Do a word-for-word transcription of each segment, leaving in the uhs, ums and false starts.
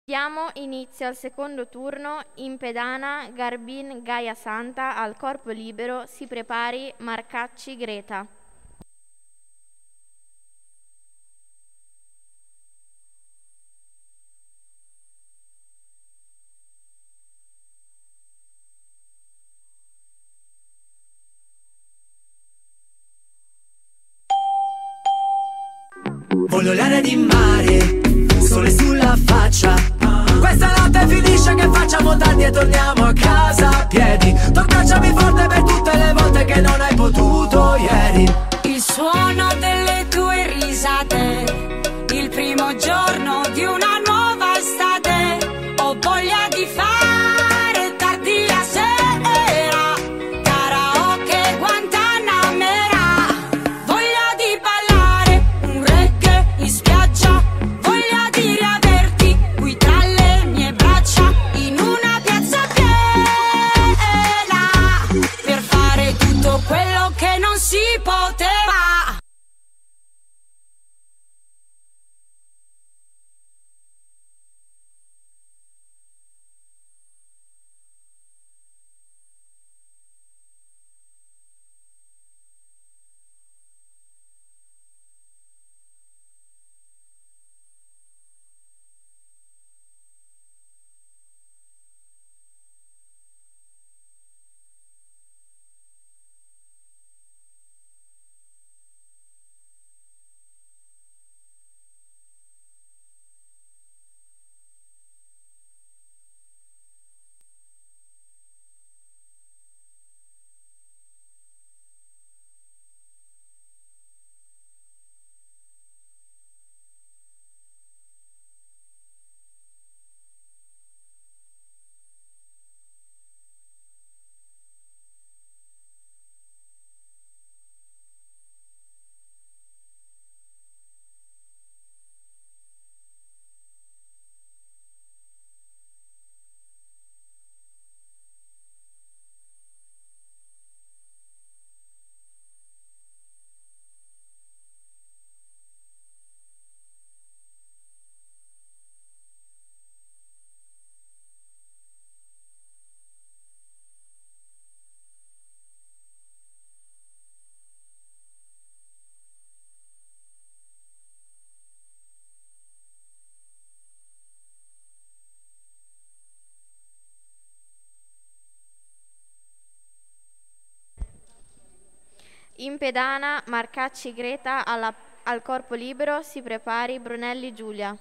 Diamo inizio al secondo turno. In pedana Garbin Gaia Santa, al corpo libero si prepari Marcacci Greta. Voglio l'aria di mare, sole sulla faccia. Questa notte finisce che facciamo tardi e torniamo a casa a piedi. Tu abbracciami forte per tutte le volte che non hai potuto ieri. Il suono delle tue risate, il primo giorno di una nuova estate. Ho voglia di fare tardi la sera, karaoke Guantanamera. Voglia di ballare un reggae in spiaggia, voglia di riaverti qui tra le mie braccia, in una piazza piena, per fare tutto quello che non si poteva. In pedana Marcacci Greta, alla, al corpo libero si prepari Brunelli Giulia.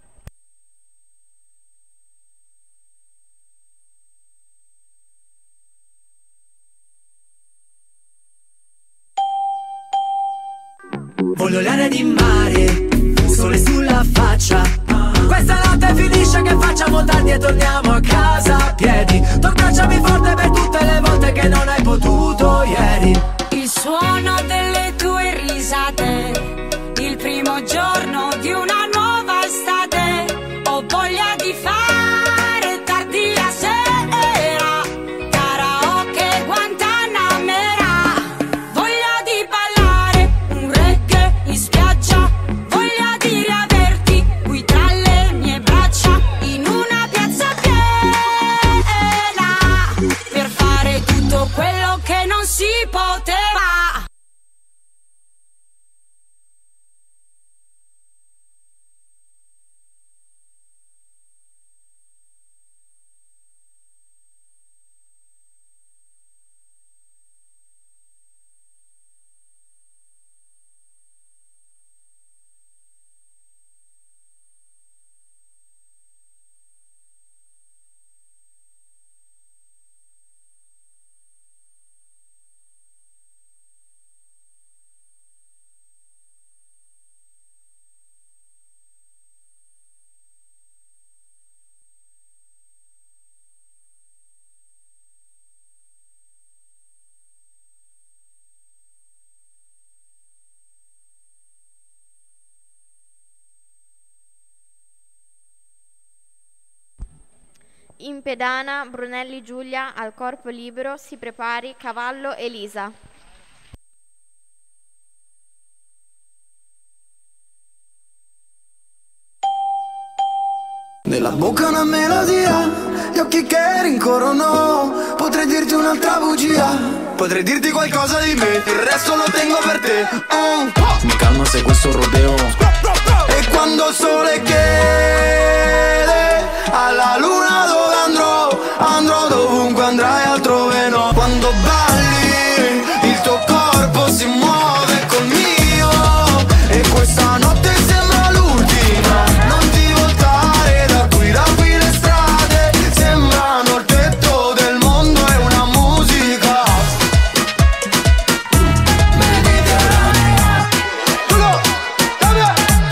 Voglio l'aria di mare, sole sulla faccia. Questa notte finisce che facciamo tardi e torniamo a casa a piedi. Tu abbracciami forte per tutte le volte che non hai potuto ieri. Il suono delle tue risate, il primo giorno di una nuova estate. Ho voglia di fare tardi la sera, karaoke Guantanamera. Voglia di ballare un reggae in spiaggia, voglia di riaverti qui tra le mie braccia, in una piazza piena, per fare tutto quello che non si poteva. In pedana Brunelli Giulia, al corpo libero si prepari Cavallo Elisa. Nella bocca una melodia, gli occhi che rincorrono. Potrei dirti un'altra bugia, potrei dirti qualcosa di me, il resto lo tengo per te. Oh. Mi calma se questo rodeo. E quando il sole chiede alla luna dove andrò, andrò dovunque andrai altrove no. Quando balli il tuo corpo si muove col mio, e questa notte sembra l'ultima. Non ti voltare da qui, da qui le strade sembrano il tetto del mondo, è una musica mediterranea. Uno, cambia.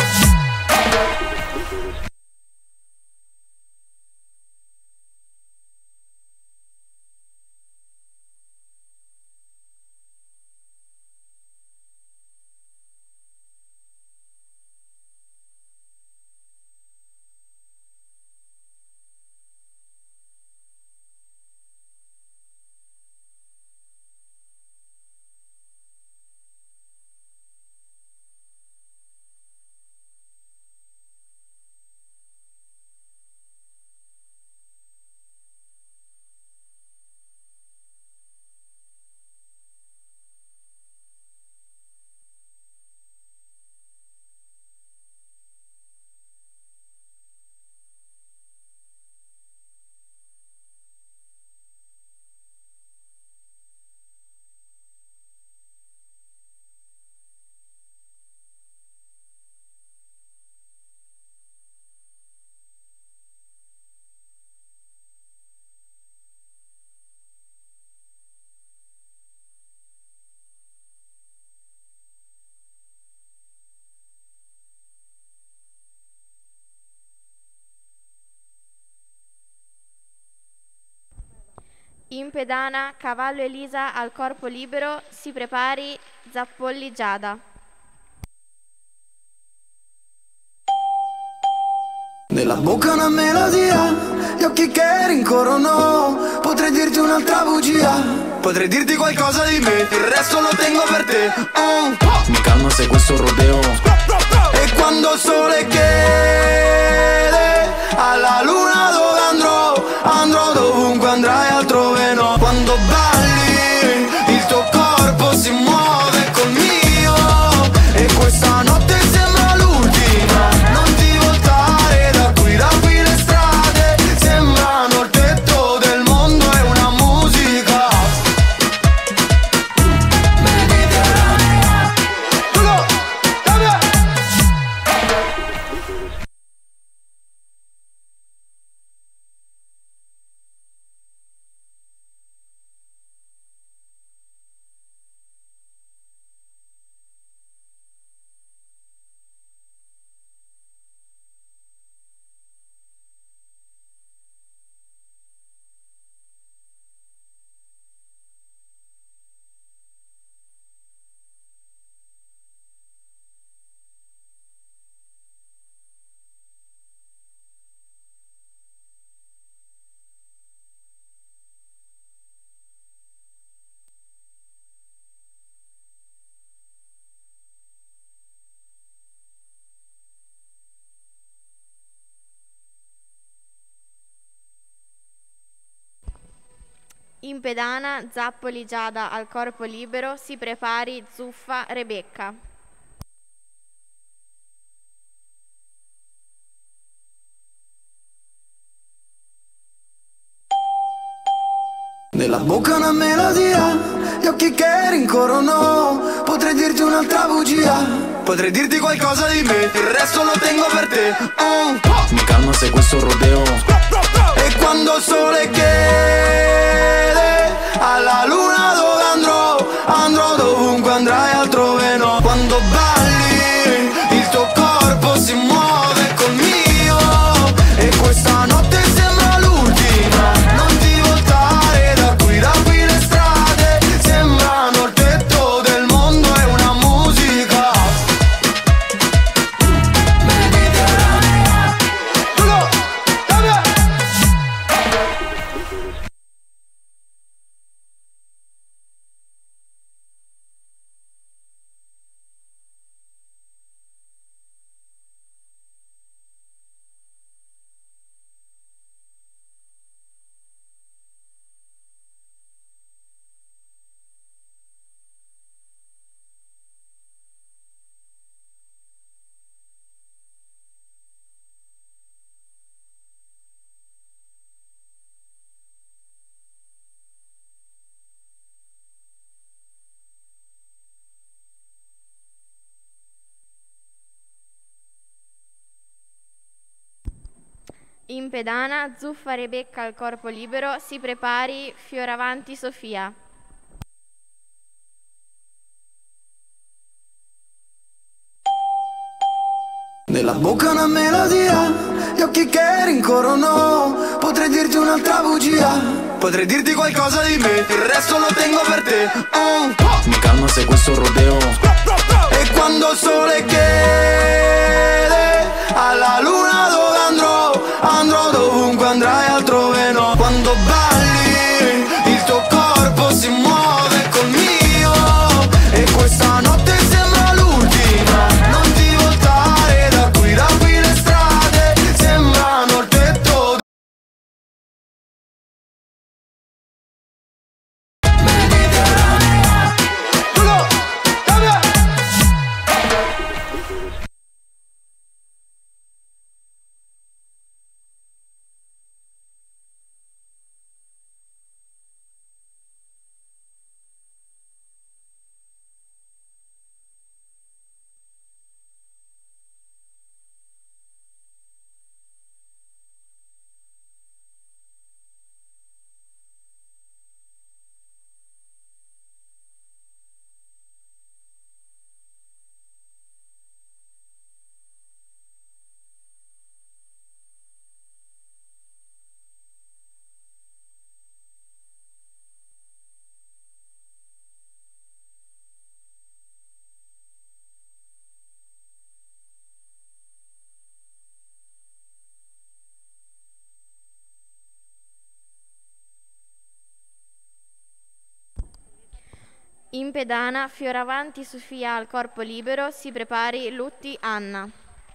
In pedana, cavallo Elisa al corpo libero, si prepari, Zappolli Giada. Nella bocca una melodia, gli occhi che rincorrono. Potrei dirti un'altra bugia, potrei dirti qualcosa di me, il resto lo tengo per te. Oh. Mi calma se questo rodeo. E quando il sole chiede alla luna dove andrò, andrò dovunque andrai altrove no. Quando balli il tuo corpo si muove col mio, e questa notte sembra l'ultima. Non ti voltare da qui, da qui le strade sembrano il tetto del mondo, è una musica mediterranea. Uno, cambia. In pedana, Zappoli Giada al corpo libero, si prepari, Zuffa Rebecca. Nella bocca una melodia, gli occhi che rincorrono. Potrei dirti un'altra bugia, potrei dirti qualcosa di me, il resto lo tengo per te. Oh. Mi calma se questo rodeo. E quando il sole chiede alla luna dove andrò, andrò dovunque andrai altrove no. Quando balli il tuo corpo si muove col mio, e questa notte sembra l'ultima. Non ti voltare da qui, da qui le strade sembrano il tetto del mondo, è una musica mediterranea. Uno, cambia. In pedana, zuffa Rebecca al corpo libero, si prepari, Fioravanti Sofia. Nella bocca una melodia, gli occhi che rincorrono. Potrei dirti un'altra bugia, potrei dirti qualcosa di me, il resto lo tengo per te. uh. Mi calmo se questo rodeo. E quando il sole chiede alla luna dove andrò, andrò dovunque andrai altrove no. Quando balli il tuo corpo si muove col mio, e questa notte sembra l'ultima. Non ti voltare da qui, da qui le strade sembrano il tetto. In pedana, Fioravanti Sofia al corpo libero, si prepari, Lutti Anna.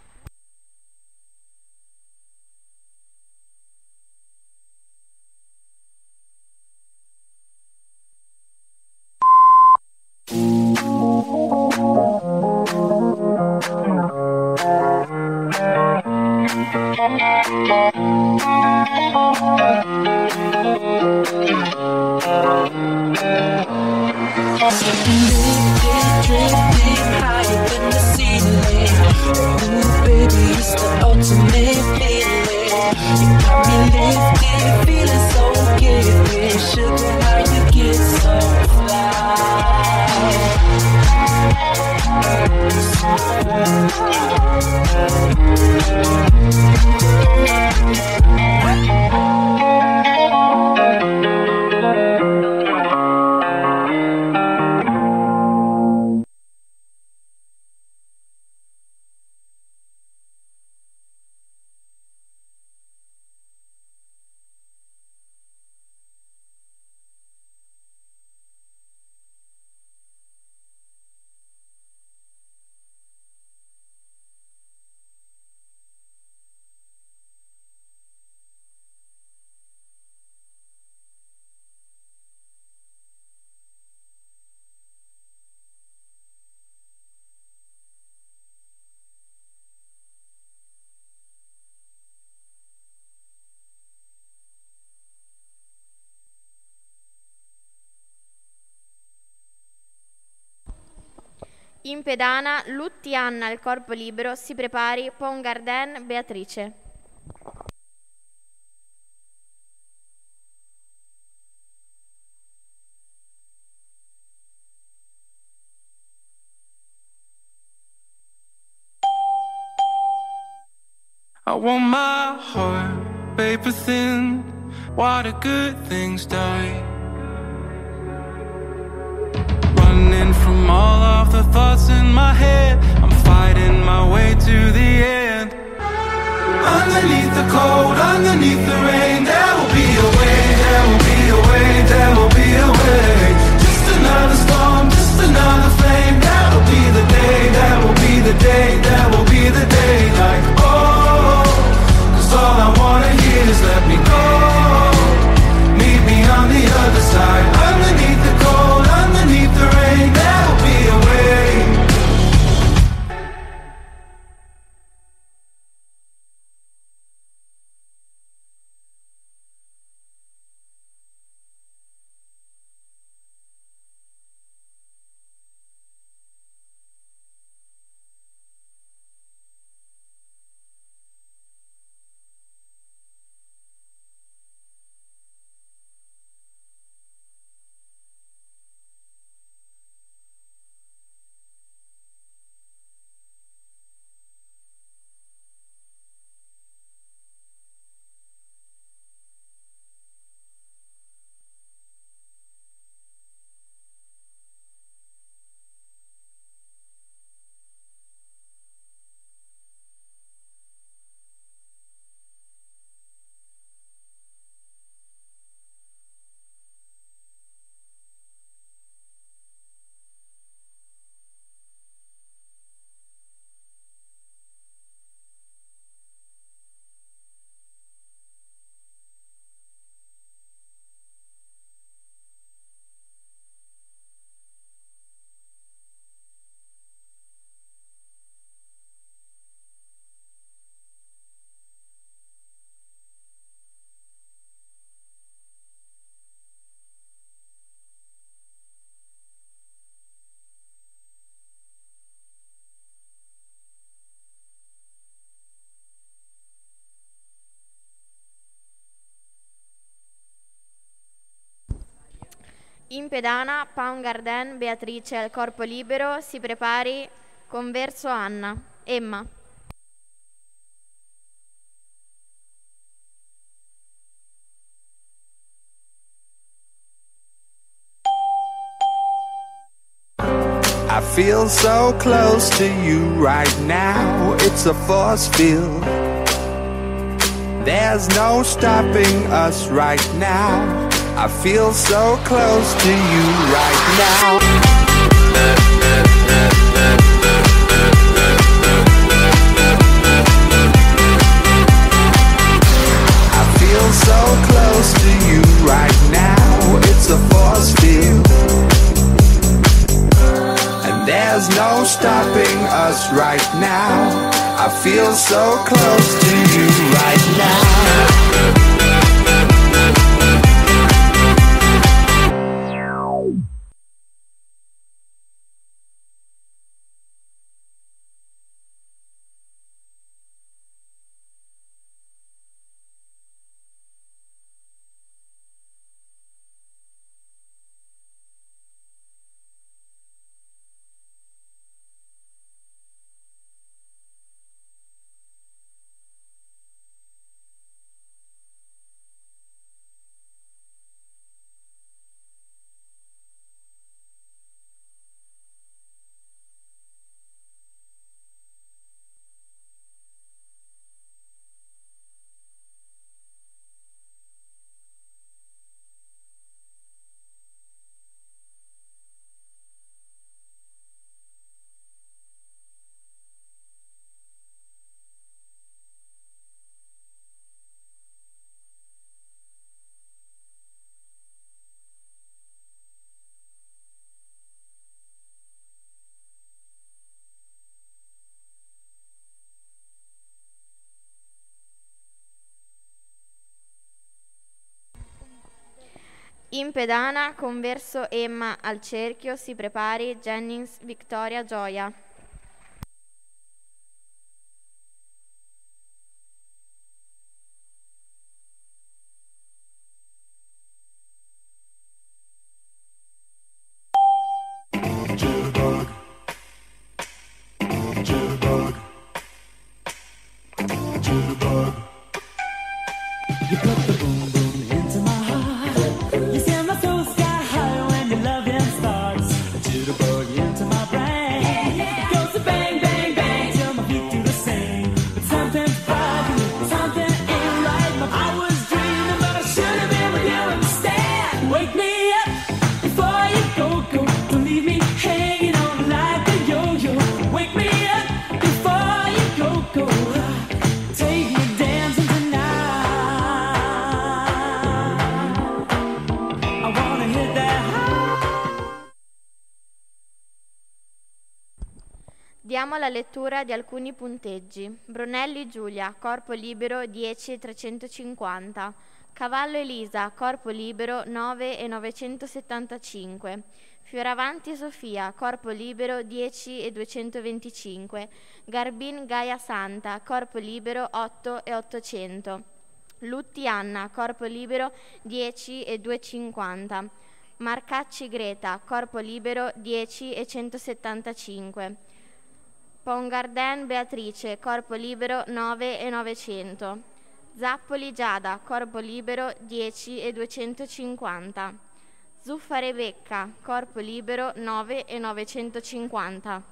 In pedana, Lutti Anna al corpo libero, si prepari, Pongarden Beatrice. I want my heart paper thin. Why do good things die? Running from all of the thoughts in my head, I'm fighting my way to the end. Underneath the cold, underneath the rain, there will be a way, there will be a way, there will be a way. Just another storm, just another flame. That'll be the day, that will be the day, that will be the day. Like, oh, cause all I wanna hear is let me go. Meet me on the other side. Underneath the cold, underneath the rain, there will be a way. In pedana, Paun-Garden, Beatrice al corpo libero, si prepari, converso Anna. Emma. I feel so close to you right now. It's a force field. There's no stopping us right now. I feel so close to you right now. I feel so close to you right now. It's a force field. And there's no stopping us right now. I feel so close to you right now. In pedana, converso Emma al cerchio, si prepari, Jennings, Victoria, Gioia. Diamo la lettura di alcuni punteggi. Brunelli Giulia, corpo libero dieci e trecentocinquanta. Cavallo Elisa, corpo libero nove e novecentosettantacinque. Fioravanti Sofia, corpo libero dieci e duecentoventicinque. Garbin Gaia Santa, corpo libero otto e ottocento. Lutti Anna, corpo libero dieci e duecentocinquanta. Marcacci Greta, corpo libero dieci e centosettantacinque. Paun-Garden Beatrice, corpo libero nove e novecento. Zappoli Giada, corpo libero dieci e duecentocinquanta. Zuffa Rebecca, corpo libero nove e novecentocinquanta.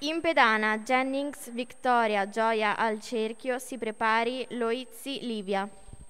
In pedana, Jennings, Victoria, Gioia al cerchio, si prepari, Loizzi, Livia.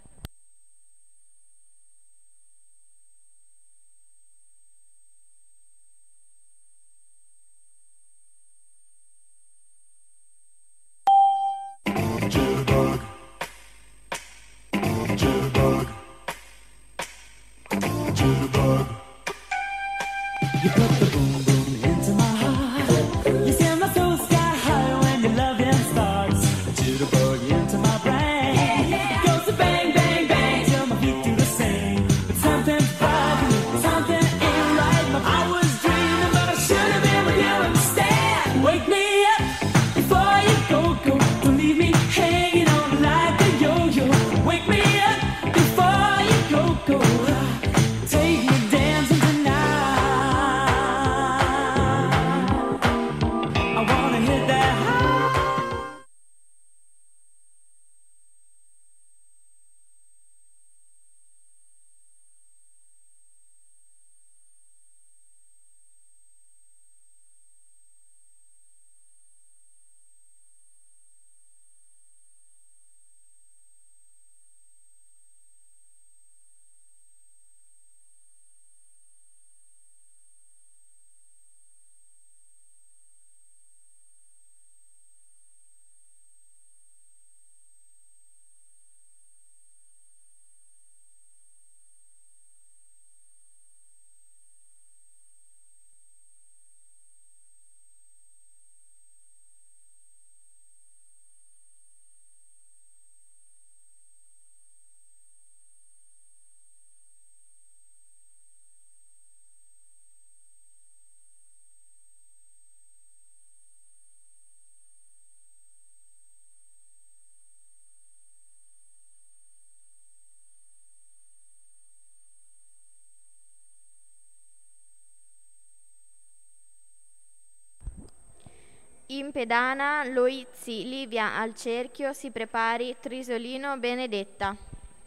In pedana, Loizzi, Livia al cerchio, si prepari, Trisolino, Benedetta.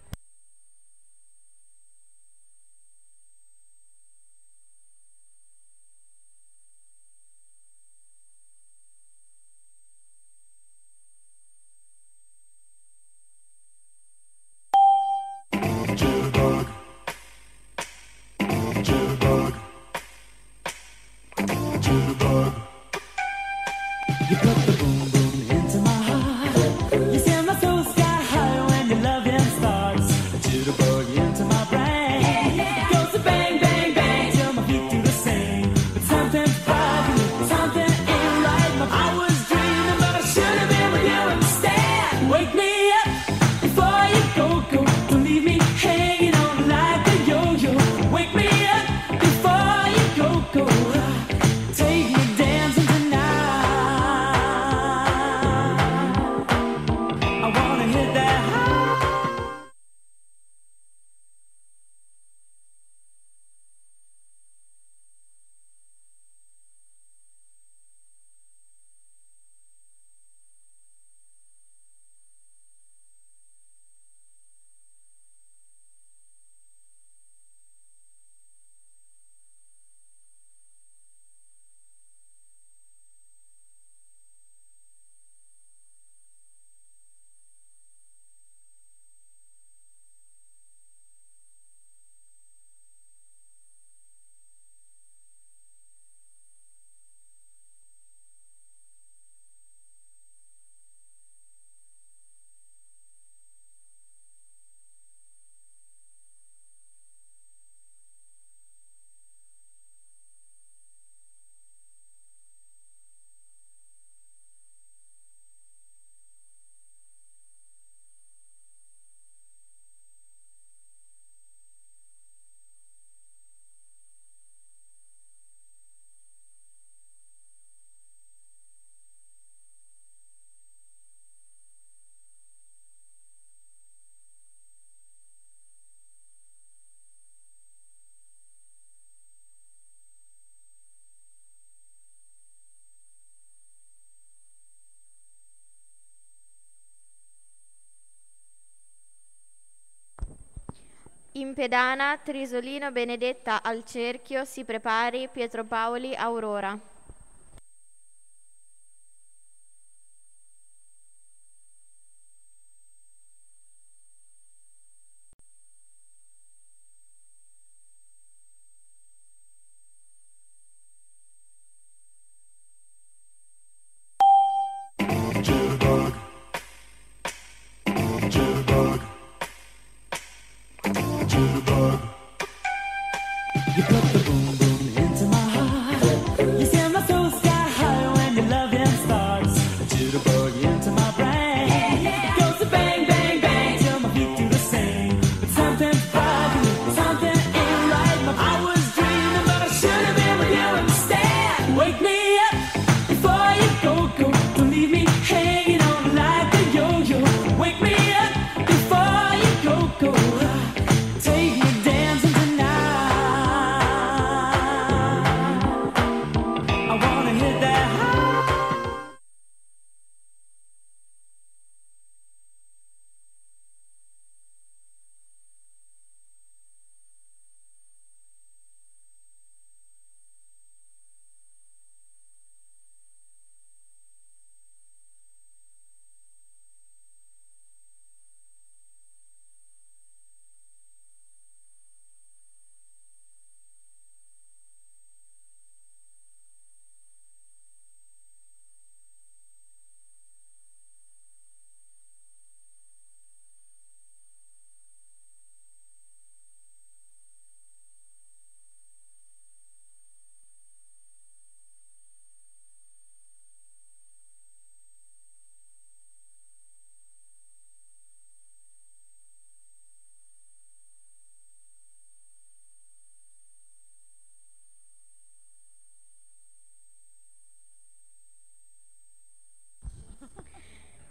In pedana, Trisolino, Benedetta al cerchio, si prepari, Pietro Paoli, Aurora.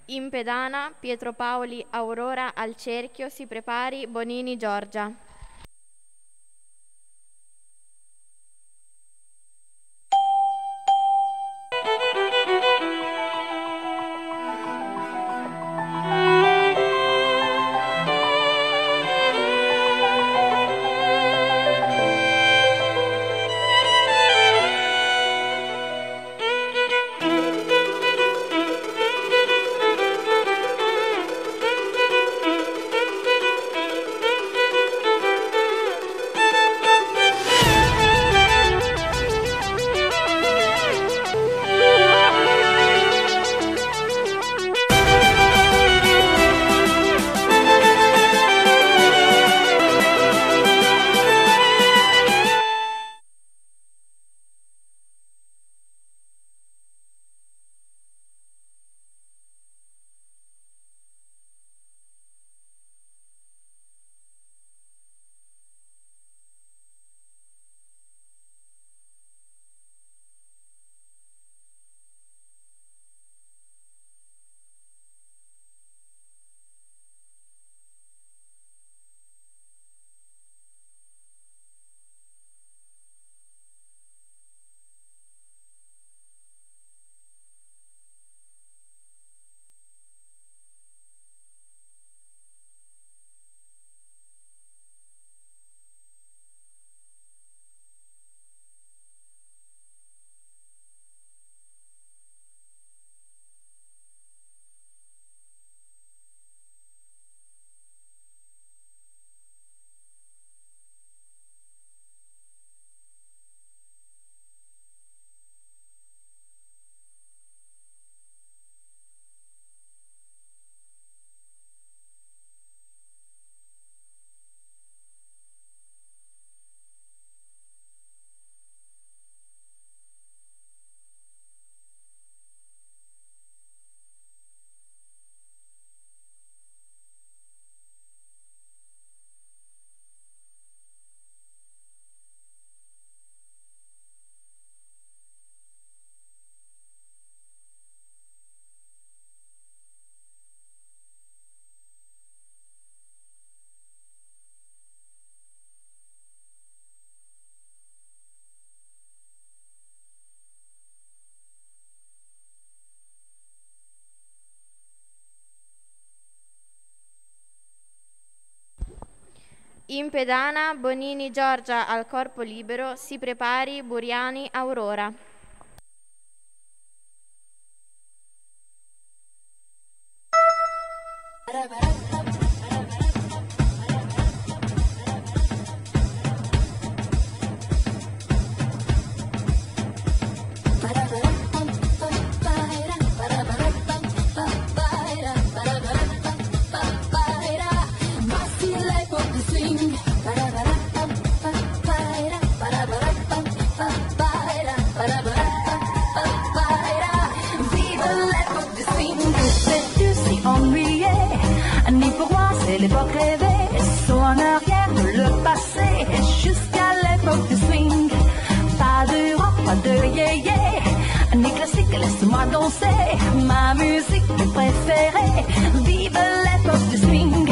In pedana, Pietro Paoli, Aurora al cerchio, si prepari, Bonini, Giorgia. In pedana, Bonini, Giorgia al corpo libero, si prepari, Buriani, Aurora. L'époque rêvée, saut en arrière, le passé, jusqu'à l'époque du swing. Pas de rock, pas de yé-yé, ni classique, laisse-moi danser. Ma musique préférée, vive l'époque du swing.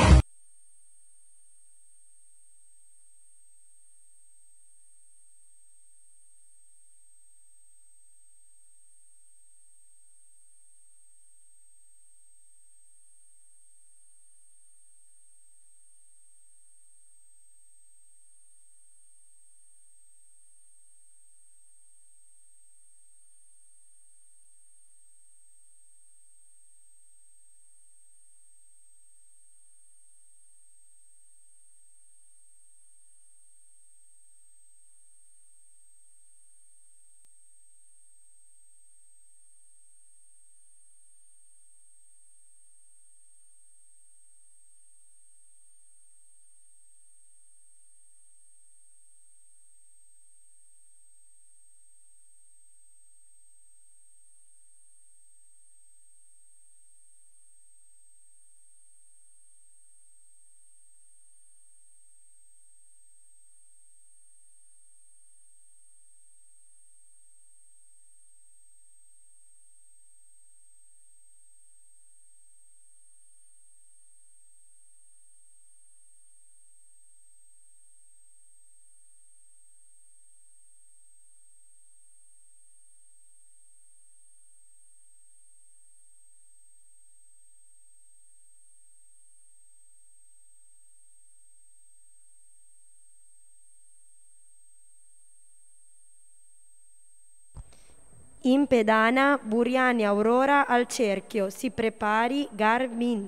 In pedana, Buriani Aurora al cerchio, si prepari Garmin.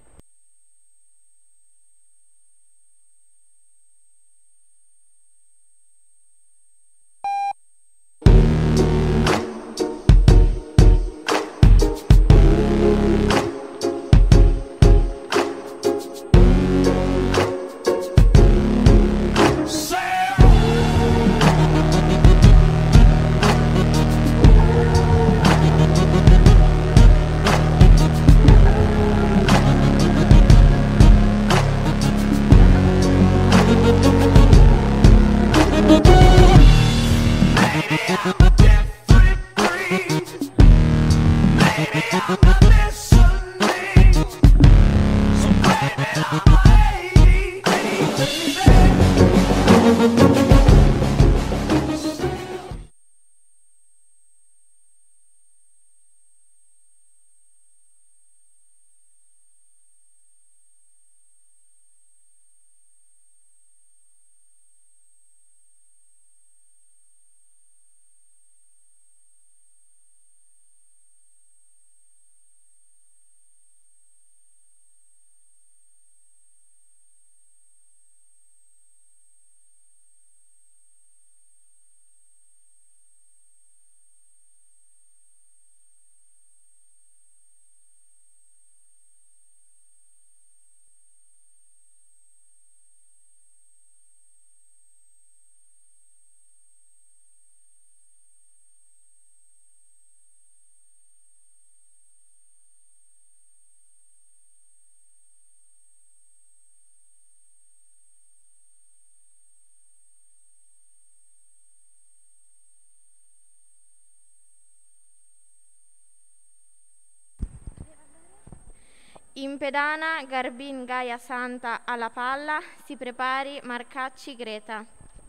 In pedana, Garbin Gaia Santa alla palla, si prepari Marcacci Greta.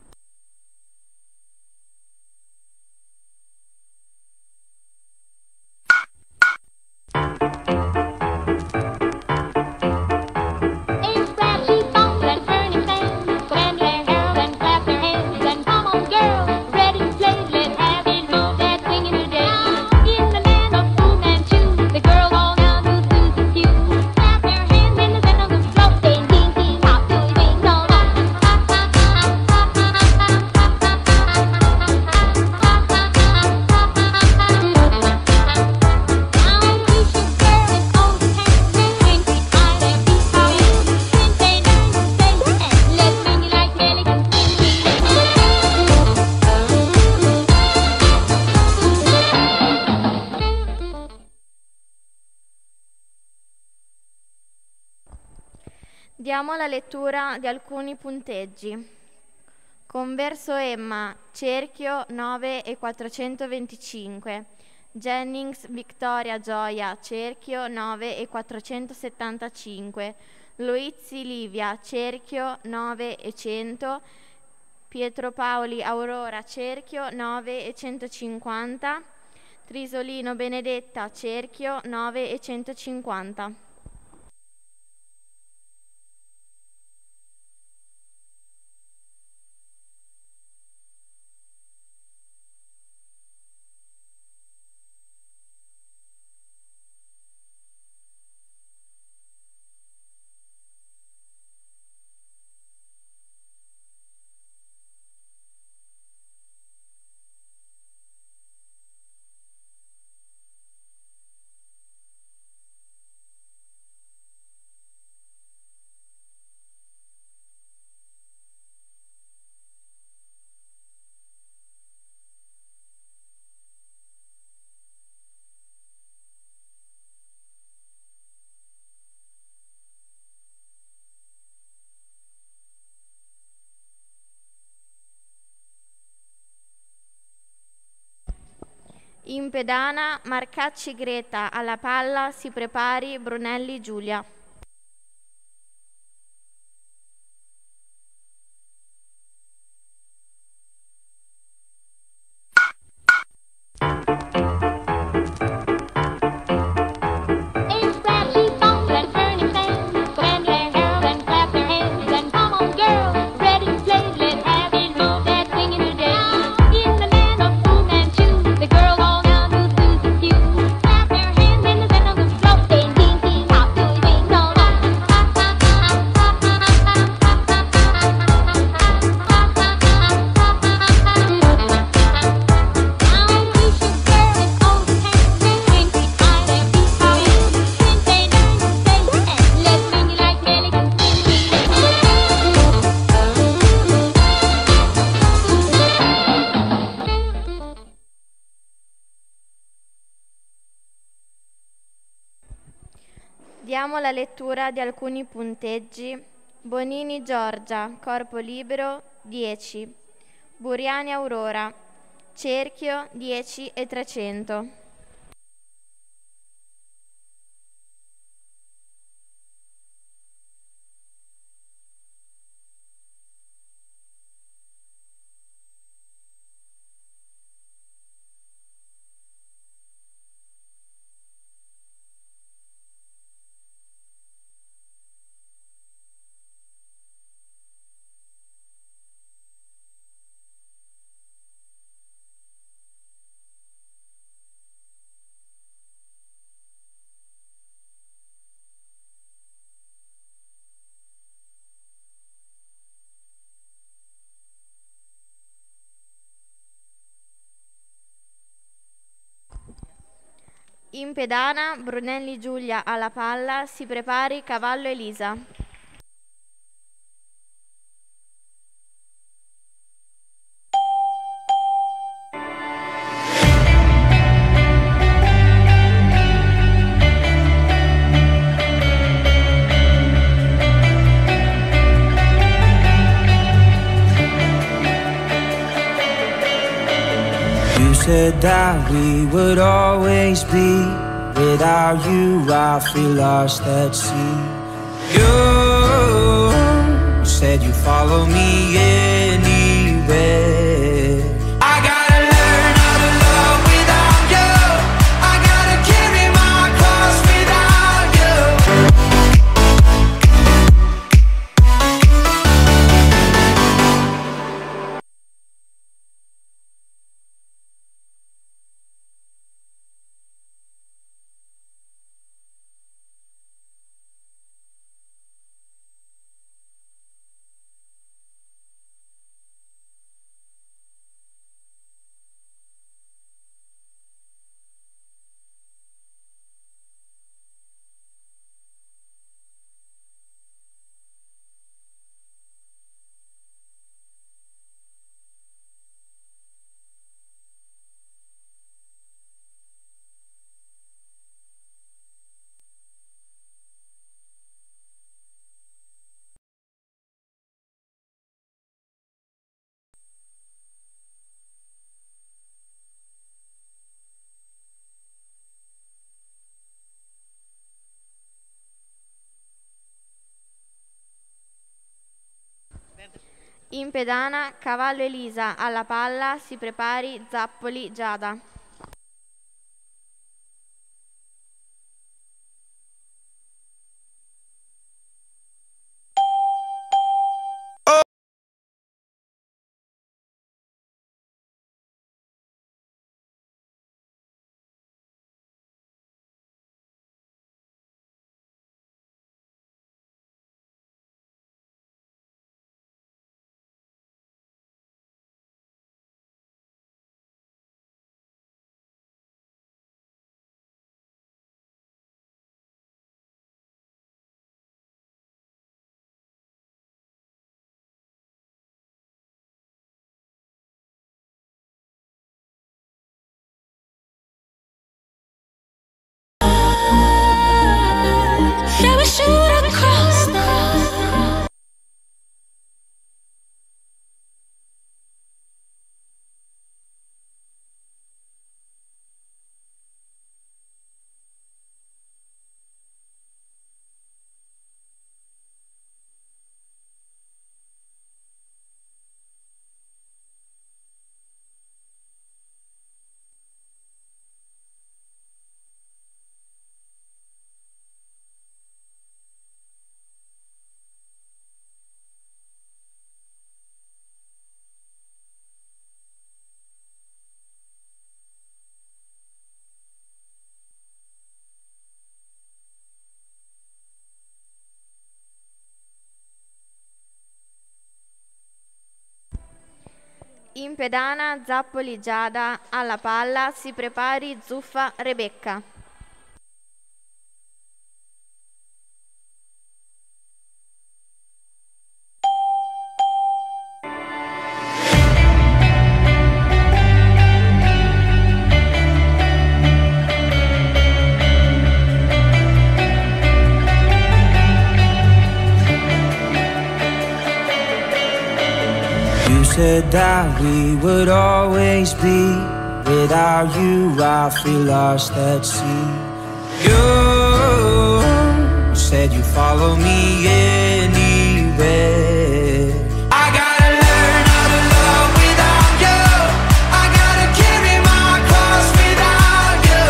Diamo la lettura di alcuni punteggi. Converso Emma, cerchio nove e quattrocentoventicinque. Jennings Victoria Gioia, cerchio nove e quattrocentosettantacinque. Luizzi Livia, cerchio nove e cento. Pietro Paoli Aurora, cerchio nove e centocinquanta. Trisolino Benedetta, cerchio nove e centocinquanta. In pedana, Marcacci Greta alla palla, si prepari Brunelli Giulia. The girl on Diamo la lettura di alcuni punteggi. Bonini Giorgia, corpo libero, dieci. Buriani Aurora, cerchio, dieci e trecento. In pedana, Brunelli Giulia alla palla, si prepari Cavallo Elisa. You said that we would always be. Without you, I feel lost at sea. You said you'd follow me anywhere. I gotta learn how to love without you. I gotta carry my cross without you. In pedana, Cavallo Elisa alla palla, si prepari Zappoli Giada. In pedana, Zappoli Giada alla palla, si prepari Zuffa Rebecca. said that we would always be. Without you I feel lost at sea. You said you'd follow me anywhere. I gotta learn how to love without you. I gotta carry my cross without you.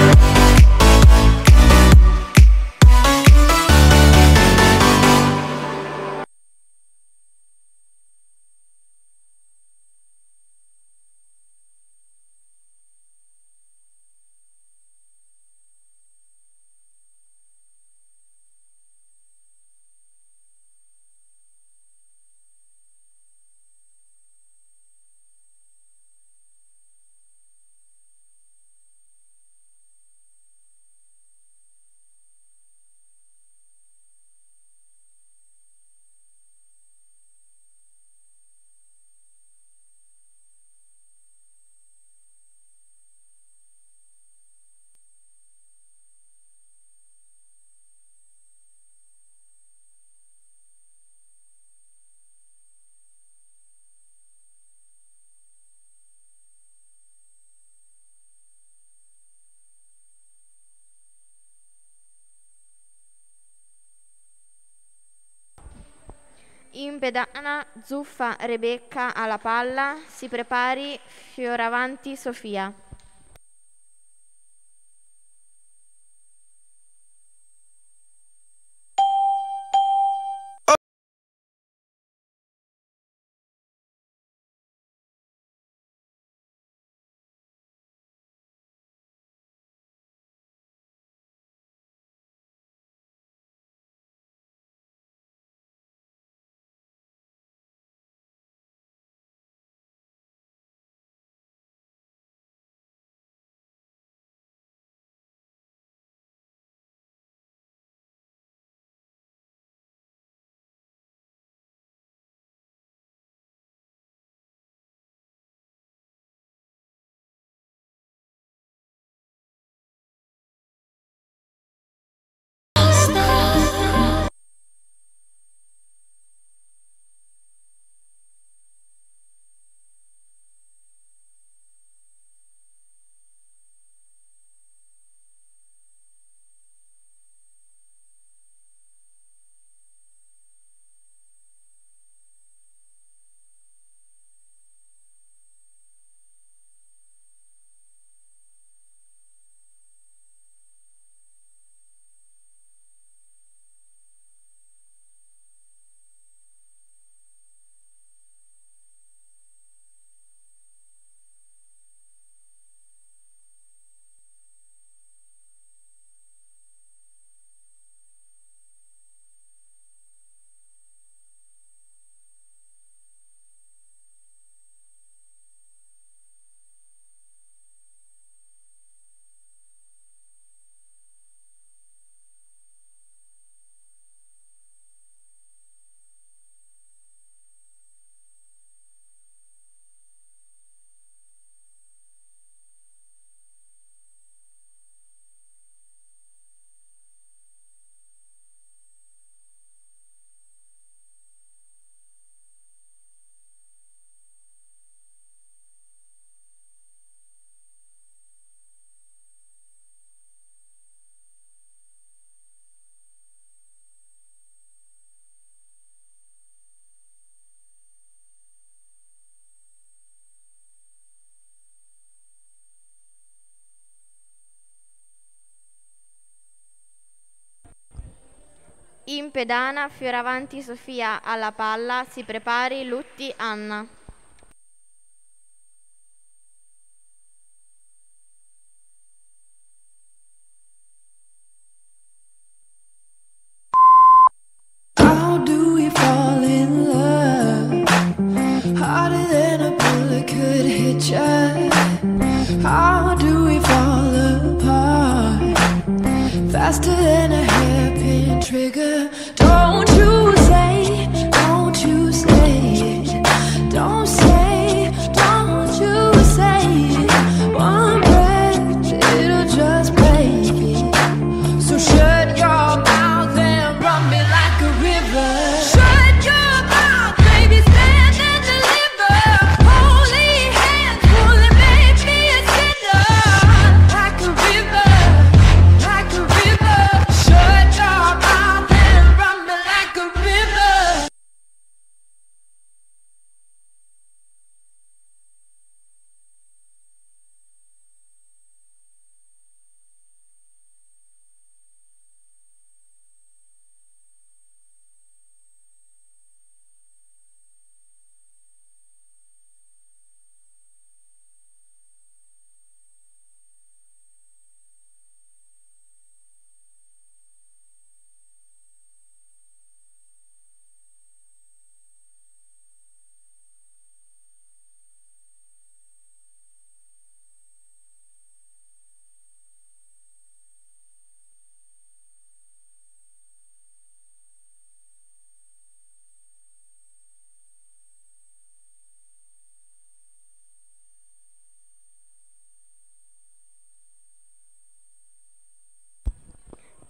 In pedana zuffa Rebecca alla palla, si prepari Fioravanti Sofia. In pedana Fioravanti Sofia alla palla, si prepari Lutti Anna. How do we fall in love? Harder than a bullet could hit you. How do we fall apart? Faster than a hairpin trigger. Don't you say, don't you say it. Don't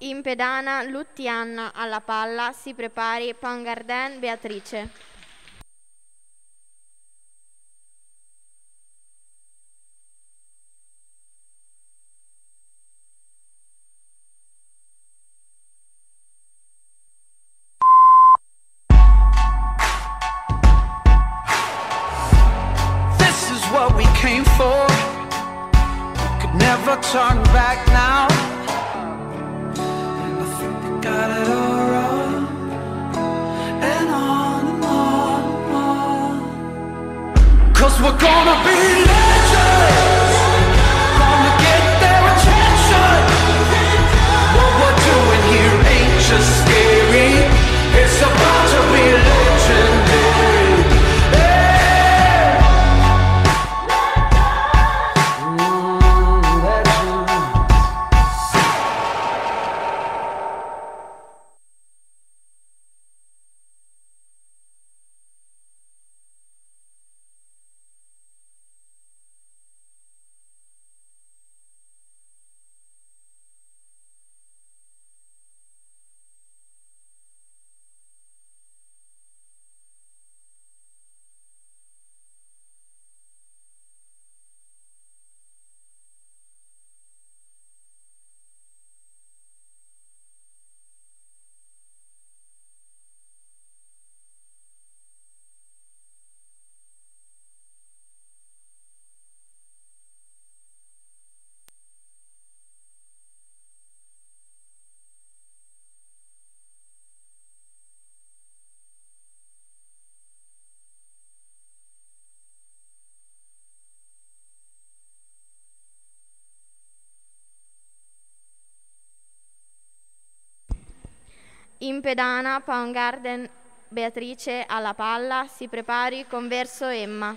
In pedana Lutti Anna alla palla, si prepari Pangarden Beatrice. This is what we came for. We could never turn back now. And I think we got it all wrong. And on and on and on. Cause we're gonna be legends. Gonna get their attention. What we're doing here ain't just scary. It's about to be legendary. In pedana Pangarden Beatrice alla palla, si prepari Converso Emma.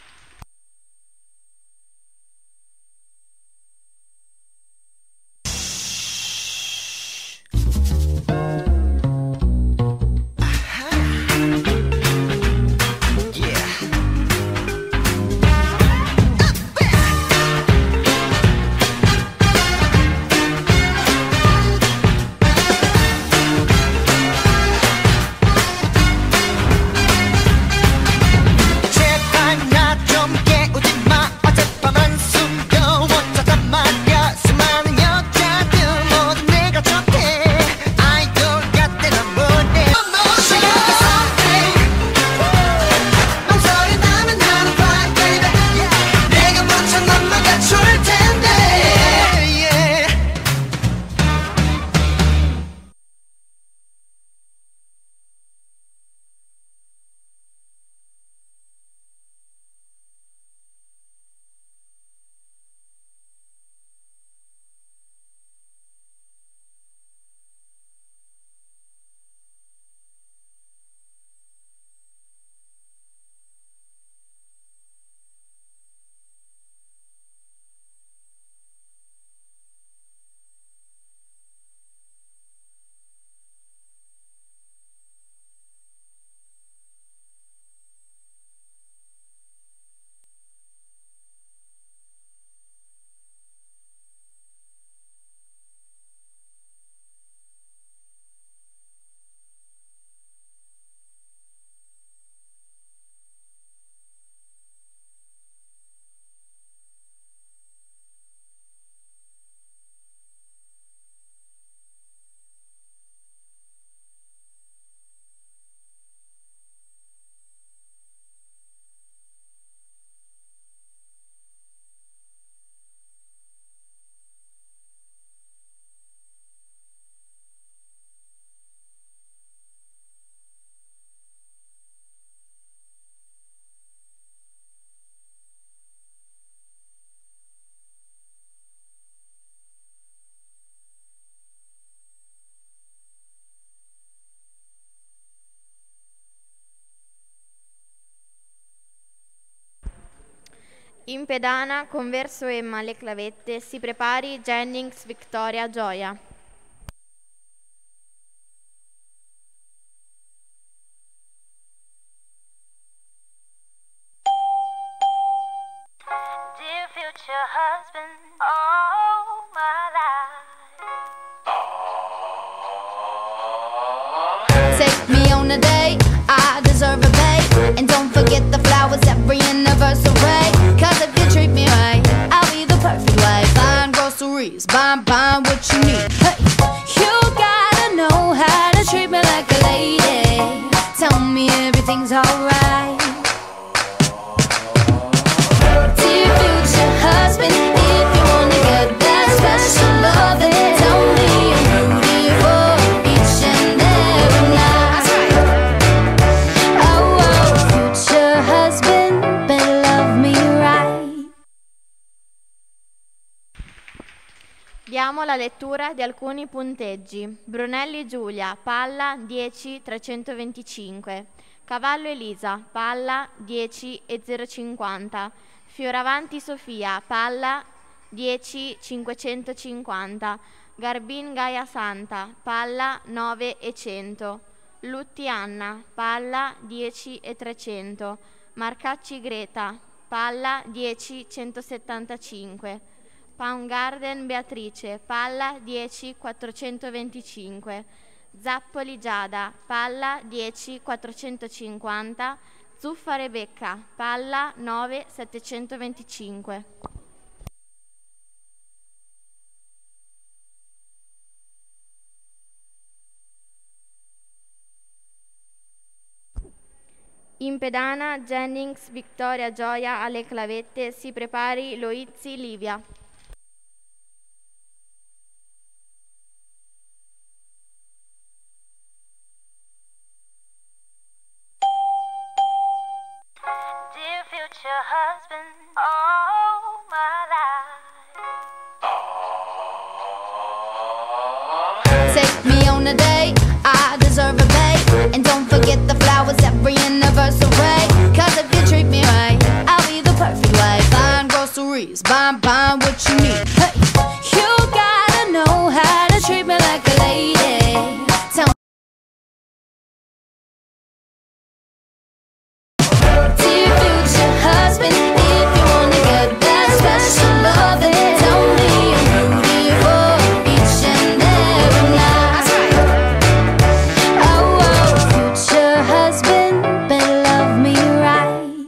In pedana Converso Emma alle clavette, si prepari Jennings Victoria Gioia. Dear future husband, all my life on a date, I deserve a bait. And don't forget the flowers every anniversary. Cause if you treat me right, I'll be the perfect wife. Buying groceries, buying, buying what you need. Hey, you gotta know how to treat me like a lady. Tell me everything's alright. Dear future husband, if you wanna get that special love, then tell me I'm beautiful each and every night. Oh, oh, future husband, better love me right. Diamo la lettura di alcuni punteggi. Brunelli Giulia, palla dieci trecentoventicinque. Cavallo Elisa, palla dieci e zero cinquanta. Fioravanti Sofia, palla dieci cinquecentocinquanta. Garbin Gaia Santa, palla nove e cento. Lutti Anna, palla dieci e trecento. Marcacci Greta, palla dieci centosettantacinque. Poundgarden Beatrice, palla dieci quattrocentoventicinque. Zappoli Giada, palla dieci quattrocentocinquanta. Zuffa Rebecca, palla nove settecentoventicinque. In pedana Jennings Vittoria Gioia alle clavette, si prepari Loizzi Livia. Dear future husband, all my life. Take me on a date, I deserve a bait. And don't forget the flowers every anniversary. Cause if you treat me right, I'll be the perfect wife. Buying groceries, buying, buying what you need. Hey, you gotta know how to treat me like a lady. Tell me, dear future husband, if you wanna get that special love, then tell me I'm beautiful each and every night. Oh, oh, future husband, better love me right.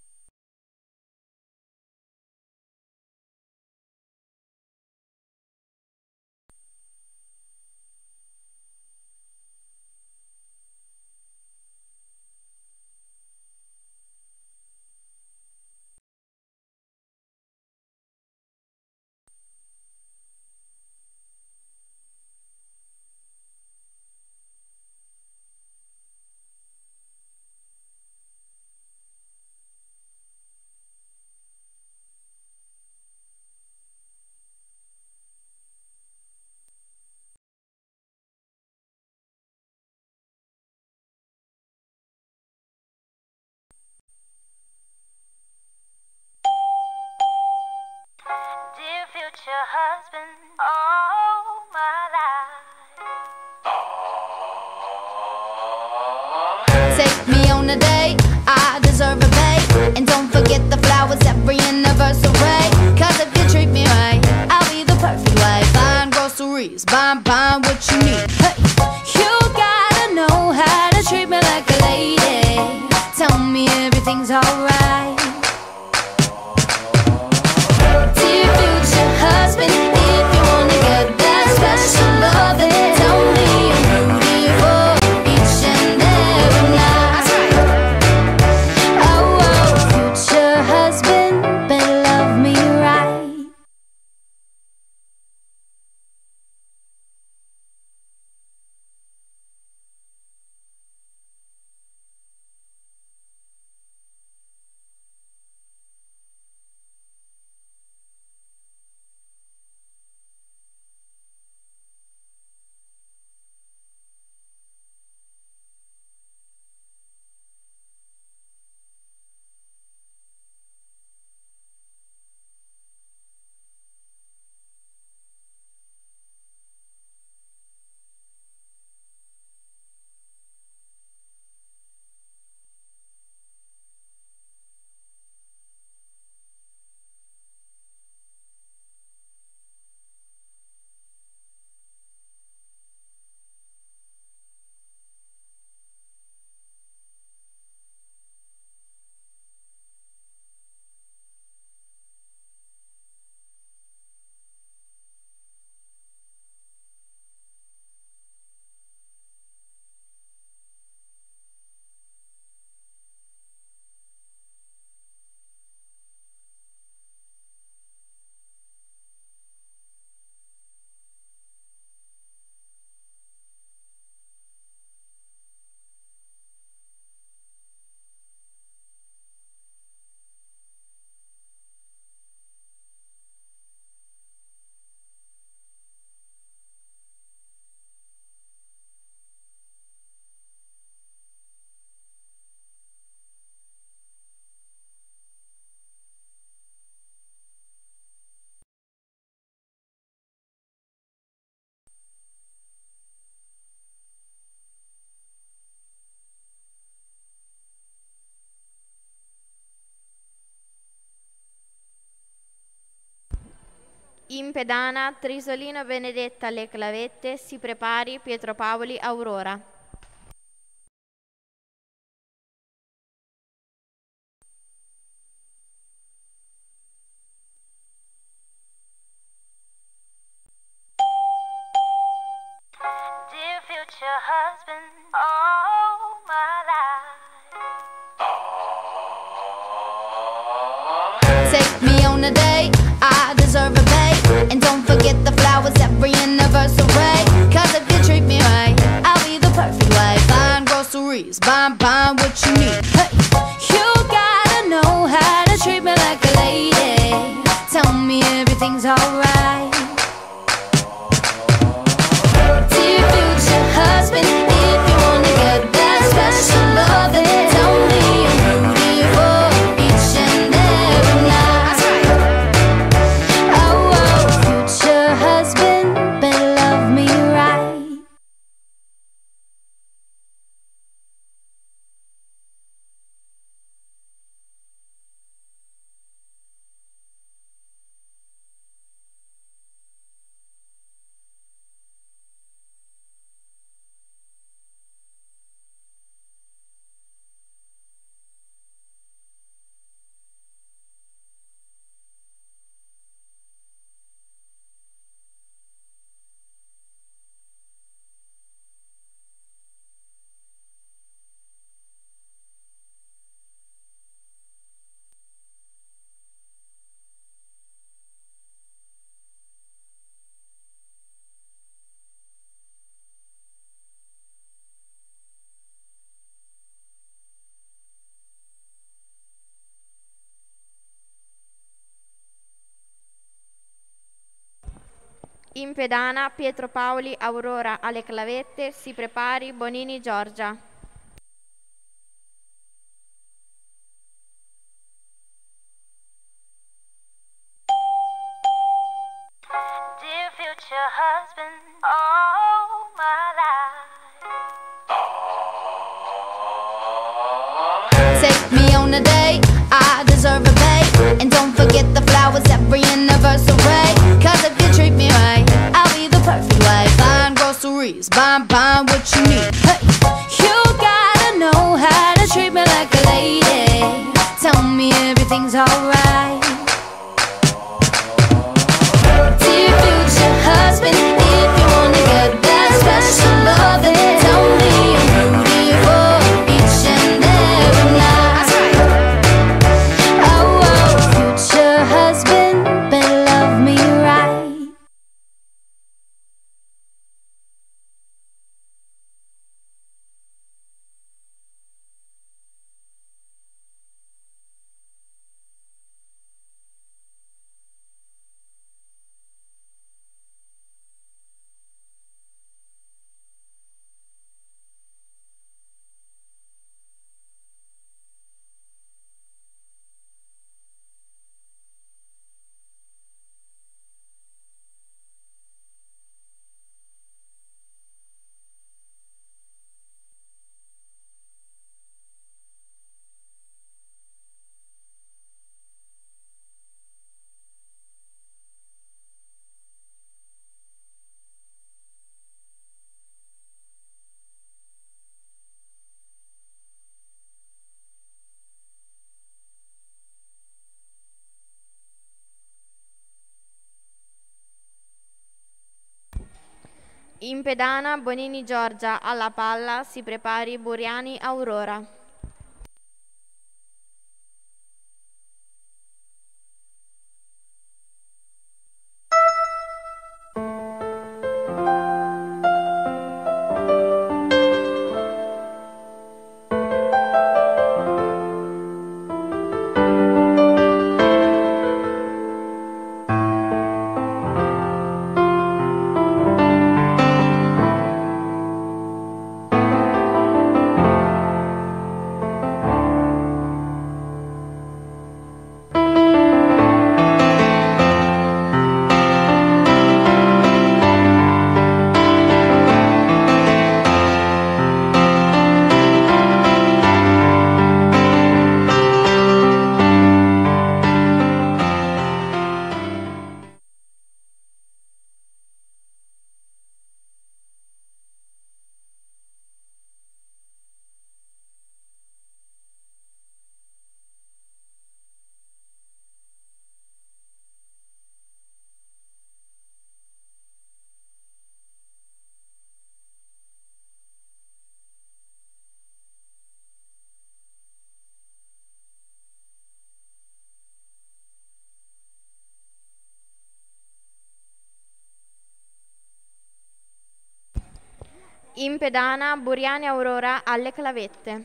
Dear future husband, all my life. Take me on a date, I deserve a bait. And don't forget the flowers every anniversary. Cause if you treat me right, I'll be the perfect wife. Buying groceries, buying, buying what you need. Hey, you gotta know how to treat me like a lady. Tell me everything's alright. Dear future husband, if you wanna get that special love, then tell me I'm beautiful each and every night. Oh, oh, future husband, better love me right. In pedana, Trisolino Benedetta alle clavette, si prepari Pietro Paoli Aurora. Dear future husband, all my life. Take me on a date, I deserve a bait. And don't forget the flowers every anniversary. Cause if you treat me right, I'll be the perfect wife. Buying groceries, buying, buying what you need. Hey, you gotta know how to treat me like a lady. Tell me everything's alright. Dear future husband, if you wanna get that special love, then tell me I'm rooting for each and every night. Oh, oh, future husband, better love me right. In pedana, Pietro Paoli Aurora alle clavette, si prepari Bonini Giorgia. Dear future husband, all my life. Take me on a date, I deserve a bait. And don't forget the flowers every anniversary. Cause if you treat me right, I'll be the perfect wife. Buying groceries, buying, buying what you need. Hey, you gotta know how to treat me like a lady. Tell me everything's alright. Dear future husband, if you wanna get that special love, then tell me I'm rooting for each and every night. Oh, oh, future husband, better love me right. In pedana, Bonini Giorgia alla palla, si prepari Buriani Aurora. in pedana Buriani Aurora alle clavette.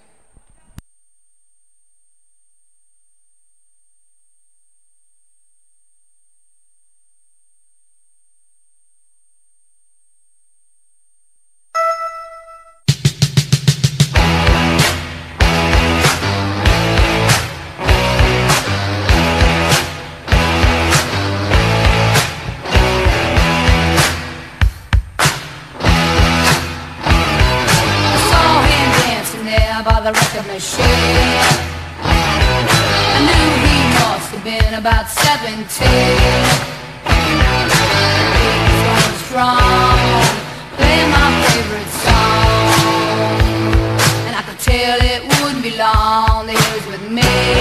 By the record machine, I knew he must have been about seventeen. He was strong, playing my favorite song, and I could tell it wouldn't be long that he was with me.